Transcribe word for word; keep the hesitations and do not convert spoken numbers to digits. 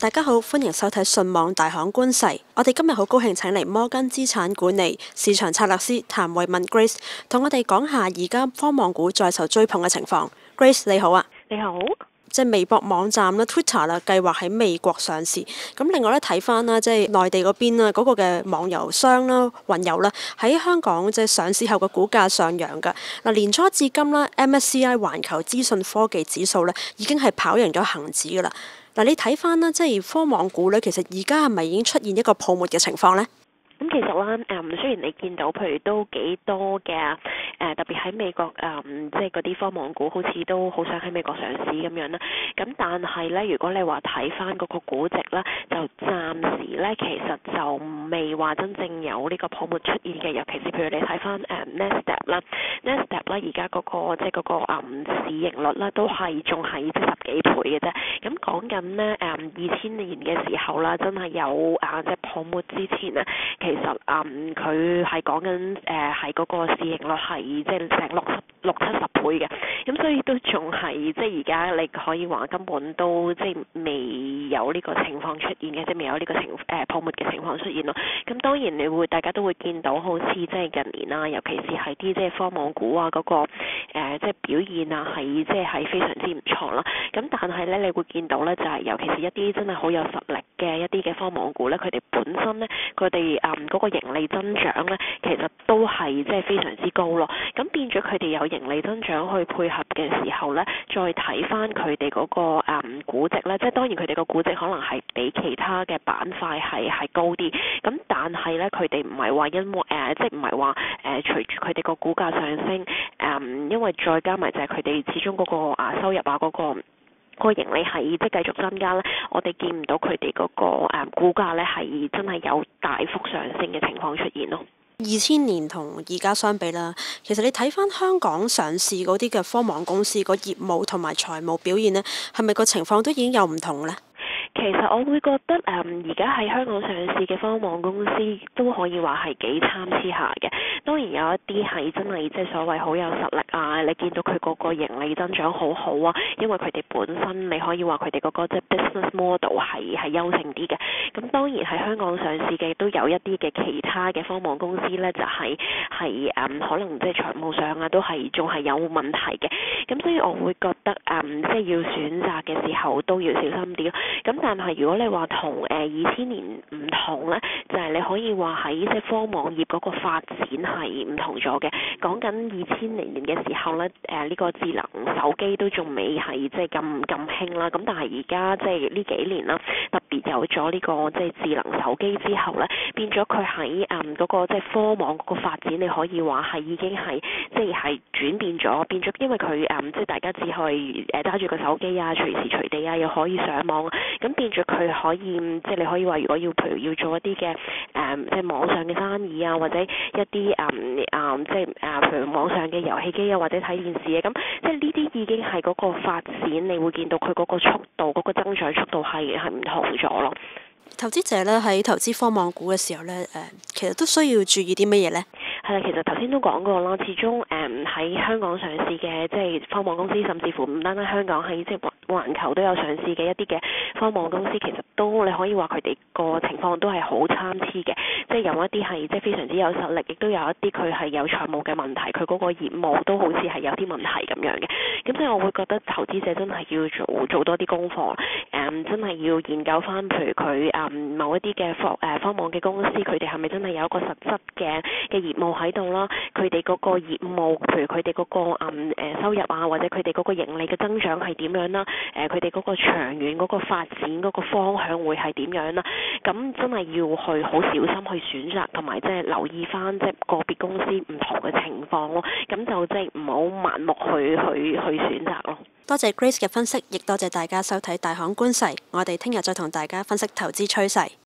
大家好，歡迎收睇信網大行觀勢。我哋今日好高興請嚟摩根資產管理市場策略師譚慧敏 Grace， 同我哋講下而家科網股再受追捧嘅情況。Grace 你好啊， 你好。 即係微博網站啦 Twitter 啦，計劃喺美國上市。咁另外咧睇翻啦，即係內地嗰邊啦，嗰個嘅網遊商啦、雲遊啦，喺香港即係上市後嘅股價上揚㗎。嗱，年初至今啦 M S C I 環球資訊科技指數咧已經係跑贏咗恒指㗎啦。嗱，你睇翻啦，即係科網股咧，其實而家係咪已經出現一個泡沫嘅情況呢？ 咁其實咧，誒雖然你見到譬如都幾多嘅誒、呃，特別喺美國誒、呃，即係嗰啲科網股好似都好想喺美國上市咁樣啦。咁但係咧，如果你話睇翻嗰個估值咧，就暫時咧其實就未話真正有呢個泡沫出現嘅。尤其是譬如你睇翻誒 Nasdaq 啦 ，Nasdaq 咧而家嗰個即係嗰個誒市盈率咧都係仲係即係十幾倍嘅啫。咁講緊咧誒二千年嘅時候啦，真係有啊即係泡沫之前咧。其實嗯，佢係講緊誒係嗰個市盈率係即係成六十六七十倍嘅，咁所以都仲係即係而家你可以話根本都即係未有呢個情況出現嘅，即係未有呢個情誒、呃、泡沫嘅情況出現咯。咁當然你會大家都會見到好似即係近年啦，尤其是係啲即係科網股啊嗰、那個、呃、即係表現啊係即係係非常之唔錯啦。咁但係咧你會見到咧就係、是、尤其是一啲真係好有實力嘅一啲嘅科網股咧，佢哋本身咧佢哋嗯嗰個盈利增長咧，其實都係即係非常之高咯。咁變咗佢哋有盈利增長去配合嘅時候咧，再睇翻佢哋嗰個誒、嗯、估值咧，即係當然佢哋個估值可能係比其他嘅板塊係係高啲。咁但係咧，佢哋唔係話因為誒、呃，即係唔係話誒隨住佢哋個股價上升誒、嗯，因為再加埋就係佢哋始終嗰個啊收入啊嗰、嗰個。個盈利係即係繼續增加咧，我哋見唔到佢哋嗰個誒、嗯、股價咧係真係有大幅上升嘅情況出現咯。 二千年同而家相比啦，其實你睇翻香港上市嗰啲嘅科網公司個業務同埋財務表現呢，係咪個情況都已經有唔同呢？ 其實我會覺得誒，而家喺香港上市嘅科網公司都可以話係幾參差下嘅。當然有一啲係真係即係所謂好有實力啊，你見到佢嗰個盈利增長好好啊，因為佢哋本身你可以話佢哋嗰個即係 business model 係係優勝啲嘅。咁當然喺香港上市嘅都有一啲嘅其他嘅科網公司咧，就係係誒可能即係財務上啊都係仲係有問題嘅。咁所以我會覺得誒、嗯、即係要選擇嘅時候都要小心啲咯。咁但係如果你話同誒二千年唔同咧，就係、是、你可以話喺即係科網業嗰個發展係唔同咗嘅。講緊二千零年嘅時候咧，誒、呃、呢、這個智能手機都仲未係即係咁咁興啦。咁但係而家即係呢幾年啦，特別有咗呢、這個即係智能手機之後咧，變咗佢喺誒嗰個即係科網嗰個發展，你可以話係已經係即係係轉變咗，變咗因為佢誒、嗯、即係大家只可以誒揸住個手機啊，隨時隨地啊，又可以上網，咁變咗佢可以即係你可以話，如果要譬如要做一啲嘅誒即係網上嘅生意啊，或者一啲誒誒即係誒譬如網上嘅遊戲機啊，或者睇電視啊，咁即係呢啲已經係嗰個發展，你會見到佢嗰個速度、嗰、嗰個增長速度係係唔同咗咯。 投資者咧喺投資科網股嘅時候咧，誒、呃、其實都需要注意啲乜嘢咧？ 係啦，其實頭先都講過啦，始終誒喺、嗯、香港上市嘅即係科網公司，甚至乎唔單單香港喺即係環球都有上市嘅一啲嘅科網公司，其實都你可以話佢哋個情況都係好參差嘅，即係有一啲係即係非常之有實力，亦都有一啲佢係有財務嘅問題，佢嗰個業務都好似係有啲問題咁樣嘅。咁所以我會覺得投資者真係要做做多啲功課，誒、嗯、真係要研究翻，譬如佢誒、嗯、某一啲嘅科誒科網嘅公司，佢哋係咪真係有一個實質嘅嘅業務喺度啦？佢哋嗰個業務，譬如佢哋嗰個誒、嗯、收入啊，或者佢哋嗰個盈利嘅增長係點樣啦？誒佢哋嗰個長遠嗰個發展嗰個方向會係點樣啦？咁真係要去好小心去選擇，同埋即係留意翻即係個別公司唔同嘅情況咯。咁就即係唔好盲目去去去選擇咯。 多謝 Grace 嘅分析，亦多謝大家收睇大行觀勢。我哋聽日再同大家分析投資趨勢。